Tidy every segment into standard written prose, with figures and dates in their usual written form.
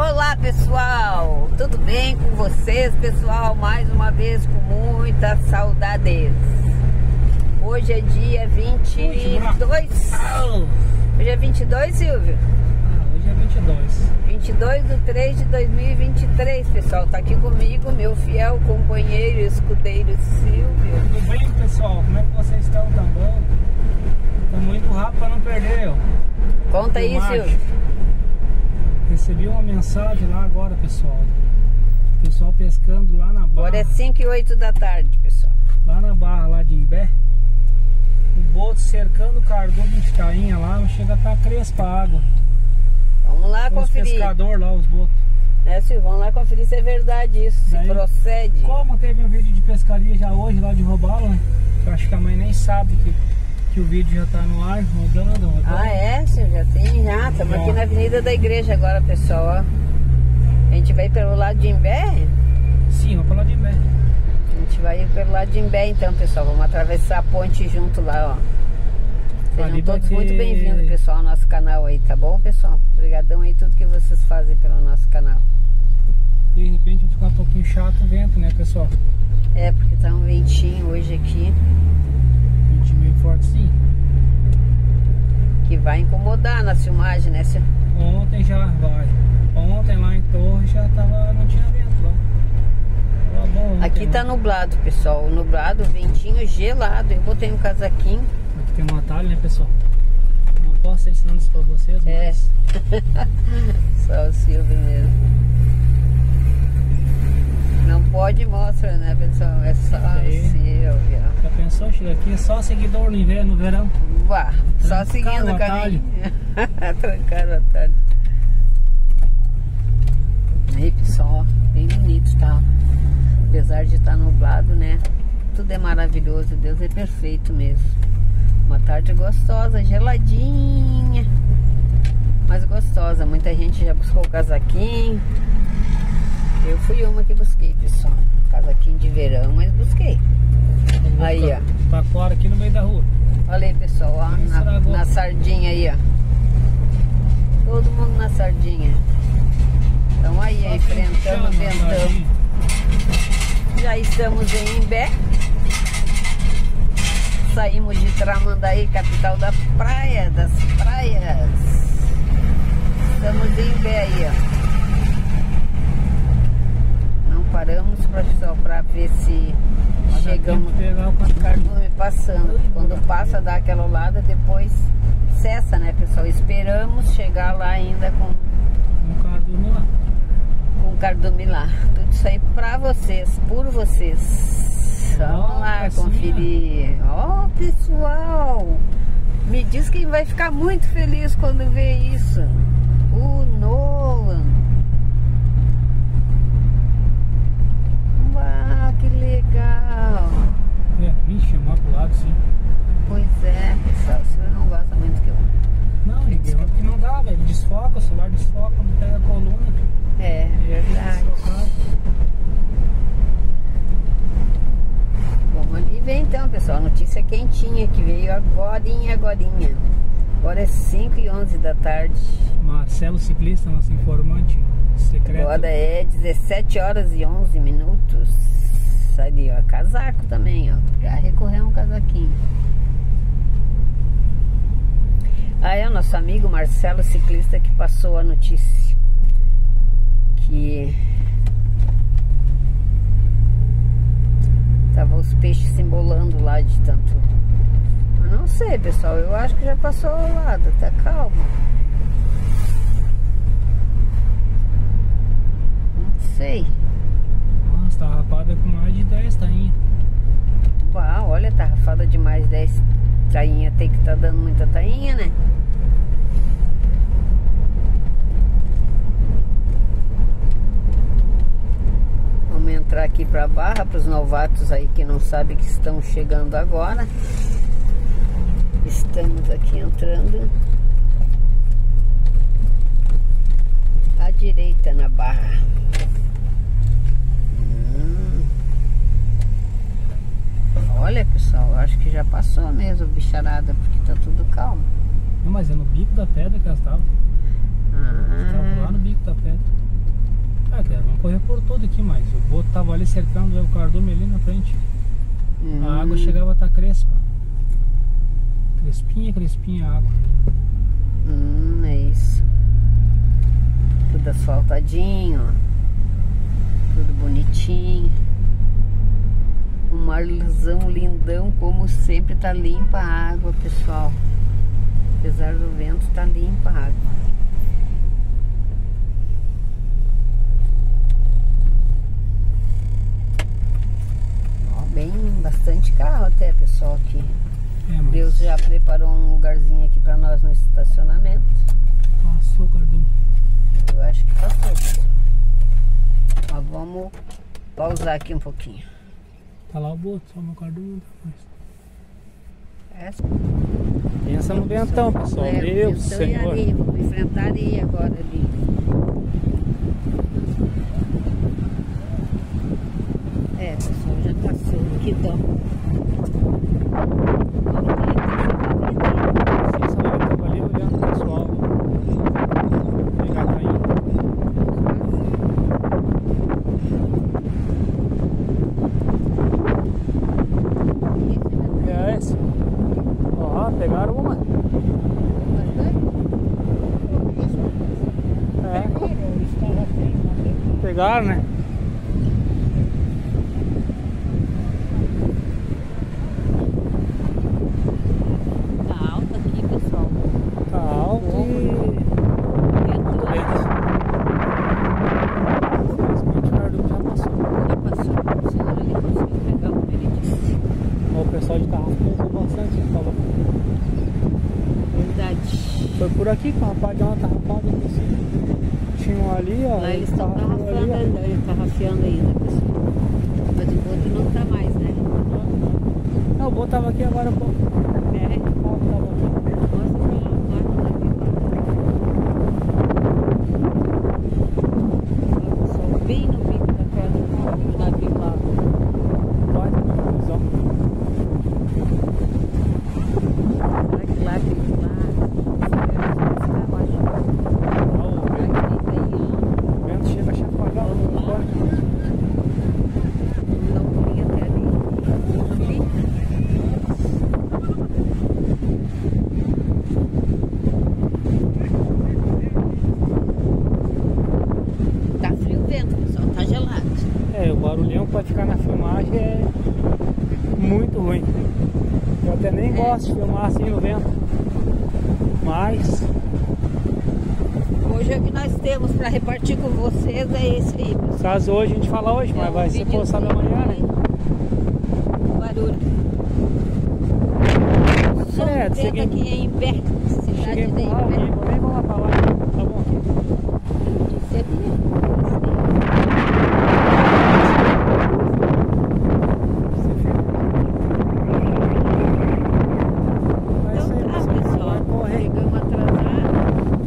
Olá pessoal, tudo bem com vocês pessoal? Mais uma vez com muitas saudades. Hoje é dia 22. Hoje é 22, Silvio? Hoje é 22. 22/3/2023, pessoal. Tá aqui comigo meu fiel companheiro e escudeiro Silvio. Tudo bem, pessoal? Como é que vocês estão? Tá bom? Estamos indo rápido para não perder, ó. Conta aí, Silvio. Recebi uma mensagem lá agora, pessoal. O pessoal pescando lá na barra. Agora é 5h08 da tarde, pessoal. Lá na barra lá de Imbé. O boto cercando o cardume de tainha lá, não chega a estar crespa a água. Vamos lá conferir. Os pescadores lá, os botos. Silvio, vamos lá conferir se é verdade isso, se procede. Como teve um vídeo de pescaria já hoje lá de Robalo, né? Eu acho que a mãe nem sabe que o vídeo já tá no ar, rodando. Ah, é, Silvio? Já tem, já. Estamos aqui na Avenida da Igreja agora, pessoal, ó. A gente vai pelo lado de Imbé? Sim, vamos pelo lado de Imbé. A gente vai pelo lado de Imbé então, pessoal. Vamos atravessar a ponte junto lá, ó. Sejam todos muito bem-vindos, pessoal, ao nosso canal aí, tá bom, pessoal? Obrigadão aí tudo que vocês fazem pelo nosso canal. De repente vai ficar um pouquinho chato o vento, né, pessoal? É, porque tá um ventinho hoje aqui. Vento meio forte, sim. Que vai incomodar na filmagem, né, Silvio? Ontem já vai. Ontem lá em Torre já tava, não tinha vento lá. Tava bom ontem, aqui tá nublado, pessoal. Nublado, ventinho gelado. Eu botei um casaquinho. Aqui tem um atalho, né, pessoal? Não posso estar ensinando isso pra vocês, mas... Só o Silvio mesmo. Não pode mostrar, né, pessoal? É só o Silvio. Já pensou? Chega aqui, é só seguidor no inverno, no verão. Vá, só seguindo o caminho. Trancar o atalho. Aí, pessoal, ó, bem bonito, tá? Apesar de estar nublado, né? Tudo é maravilhoso, Deus é perfeito mesmo. Uma tarde gostosa, geladinha, mas gostosa. Muita gente já buscou o casaquinho. Eu fui uma que busquei, pessoal. Casaquinho de verão, mas busquei. Aí, ó. Tá fora aqui no meio da rua. Olha aí, pessoal, ó, na sardinha aí, ó. Todo mundo na sardinha. Então aí, ó, enfrentando o ventão. Já estamos em Imbé. Saímos de Tramandaí, capital da praia, das praias. Estamos em Imbé aí, ó. Não paramos pra ver se chegamos no cardume passando. Quando passa, dá aquela olhada, depois cessa, né, pessoal? Esperamos chegar lá ainda com o cardume lá. Com o cardume lá. Tudo isso aí pra vocês, por vocês. Vamos lá conferir. Ó, pessoal, me diz quem vai ficar muito feliz quando vê isso. O Nolan. Uau, que legal. Vixe, uma pro lado, sim. Pois é, pessoal, o senhor não gosta muito que eu... Não, ninguém, que não dá, velho. Desfoca, o celular desfoca, não pega a coluna. É, verdade. Vamos ali ver então, pessoal. Notícia quentinha que veio agorinha. Agora é 5h11 da tarde. Marcelo Ciclista, nosso informante secreto. Agora é 17h11. Ali, ó, casaco também, ó. Já recorreu um casaquinho. É o nosso amigo Marcelo Ciclista que passou a notícia que tava os peixes se embolando lá de tanto. Eu não sei, pessoal, eu acho que já passou ao lado, tá calma. Não sei. Nossa, tá rapada com mais de 10 tainha. Uau, olha, tá rafada de mais 10 tainha, tem que tá dando muita tainha, né? Vamos entrar aqui pra barra, pros novatos aí que não sabem que estão chegando agora. Estamos aqui entrando à direita na barra. Olha, pessoal, eu acho que já passou mesmo bicharada, porque tá tudo calmo. Não, mas é no bico da pedra que elas estavam. Estavam lá no bico da pedra. todo aqui, mas o boto tava ali cercando o cardume ali na frente. A água chegava a estar crespa. Crespinha a água. É isso. Tudo asfaltadinho, ó. Tudo bonitinho. Um marzão lindão, como sempre, tá limpa a água, pessoal. Apesar do vento, tá limpa a água. Bem, bastante carro até, pessoal, aqui. Mas... Deus já preparou um lugarzinho aqui pra nós no estacionamento. Passou, cardume. Eu acho que passou. Mas vamos pausar aqui um pouquinho. Tá lá o boto, só meu cardume não tá mais. Essa... Pensa no ventão, pessoal. Meu ventão Senhor. E areia, vamos enfrentar a areia agora ali. Pessoal, já passou aqui, ó. Ali olhando o pessoal. Pegar pra ir. É esse? Ó, pegaram uma. Pegaram, né? Foi por aqui que o rapaz deu uma tarrafada aqui assim. Tinha um ali, ó. Lá eles estão tarrafando ainda, tarrafiando ainda, pessoal. Mas o boto não tá mais, né? Não, o boto tava aqui agora há pouco. É? O boto tava aqui. Mostra pra lá, pessoal, bem no bico da pedra do navio lá. Vai, visão. Será que lá tem lá? O vento chega a chacoalhar. Não podia até ali. Tá frio o vento, pessoal, tá gelado. O barulhão pra ficar na filmagem é muito ruim. Eu até nem gosto de filmar assim no vento. Mas hoje é o que nós temos para repartir com vocês, é esse aí, pessoal. Caso hoje a gente fala hoje, mas vai ser postado amanhã, né? Barulho. É, Só aqui em pé. Cheguei Cidade de ao vivo, nem vamos lá pra lá. Tá bom aqui. Então tá, pessoal. Chegamos atrasados.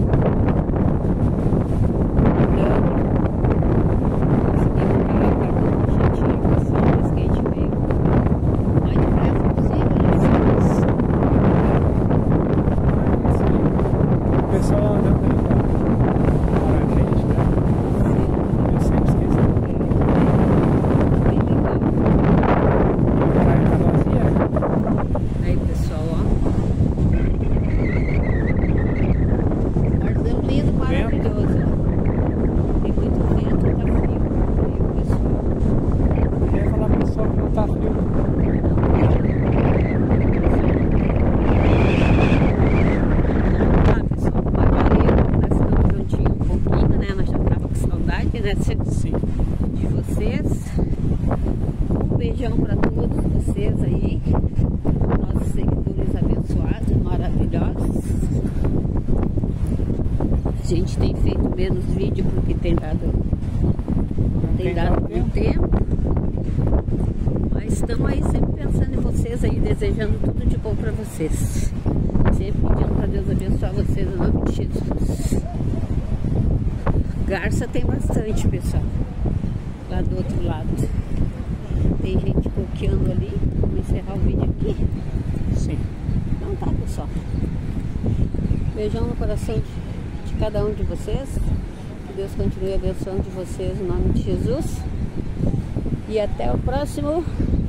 Sim. De vocês. Um beijão para todos vocês aí, nossos seguidores abençoados, maravilhosos. A gente tem feito menos vídeo porque tem dado muito tempo, mas estamos aí sempre pensando em vocês aí, desejando tudo de bom para vocês, sempre pedindo para Deus abençoar vocês em nome de Jesus. Garça tem bastante, pessoal, lá do outro lado. Tem gente coqueando ali. Vamos encerrar o vídeo aqui. Sim. Então tá, pessoal. Beijão no coração de cada um de vocês. Que Deus continue abençoando de vocês, em nome de Jesus. E até o próximo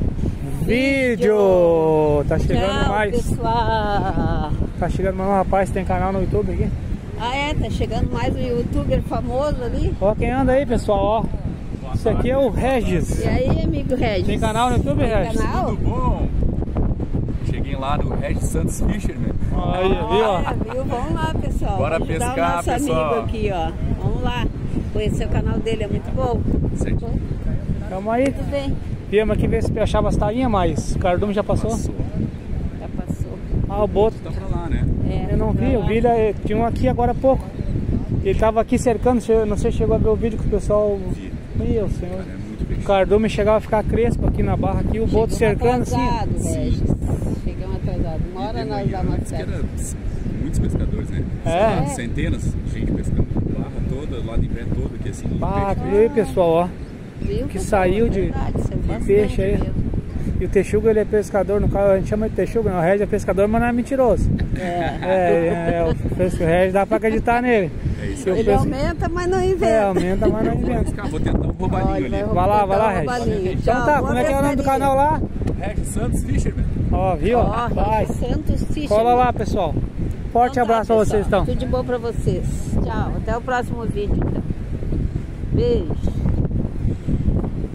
vídeo. Tá chegando Tchau, mais. Pessoal. Tá chegando mais um rapaz que tem canal no YouTube aqui. Ah, é? Tá chegando mais um youtuber famoso ali. Ó, quem anda aí, pessoal, ó. Esse aqui é o Regis. E aí, amigo Regis? Tem canal no YouTube, Regis? Canal? Tudo bom? Cheguei lá no Regis Santos Fisherman. Aí, viu, ó. Viu? Vamos lá, pessoal. Bora Vamos ajudar pescar, o nosso pessoal. amigo aqui, ó. Vamos lá. Conhecer o canal dele, é muito bom. Certinho. Tamo aí. Tudo bem? Viemos aqui ver se achava as tainhas, mas o cardume já passou. Já passou. Ah, o boto. Tá pra lá, né? É, Eu não vi, eu vi, ele tinha um aqui agora há pouco. Ele tava aqui cercando, não sei se chegou a ver o vídeo que o pessoal... Vi. Meu senhor. Cara, é muito O peixe. cardume chegava a ficar crespo aqui na barra, aqui o boto cercando assim. Atrasado, Regis. Chegamos atrasados. Uma hora De nós manhã, damos antes que certo. era muitos pescadores, né? É. Centenas de gente pescando. Barra toda, lado em pé todo aqui assim. Ah, peixe. viu aí, pessoal, ó. Viu, Que pessoal? saiu É de verdade, saiu bastante peixe aí. mesmo. E o Texuga, ele é pescador, no caso a gente chama de Texuga, não, o Regis é pescador, mas não é mentiroso. O Regis dá pra acreditar nele. É isso Eu aí. Ele penso- aumenta, mas não inventa. É, aumenta, mas não inventa. Buscar, vou tentar um roubadinho Olha, ali. Vai lá, Regis. Roubalinho. Então Tchau, tá, boa como é que é o nome do pescaria. canal lá? Regis Santos Fisherman. Ó, viu? Ó, Rapaz, Santos Fisherman. cola lá, pessoal. Forte Então tá, abraço pra vocês, pessoal. então. Tudo de bom pra vocês. Tchau, até o próximo vídeo, então. Beijo.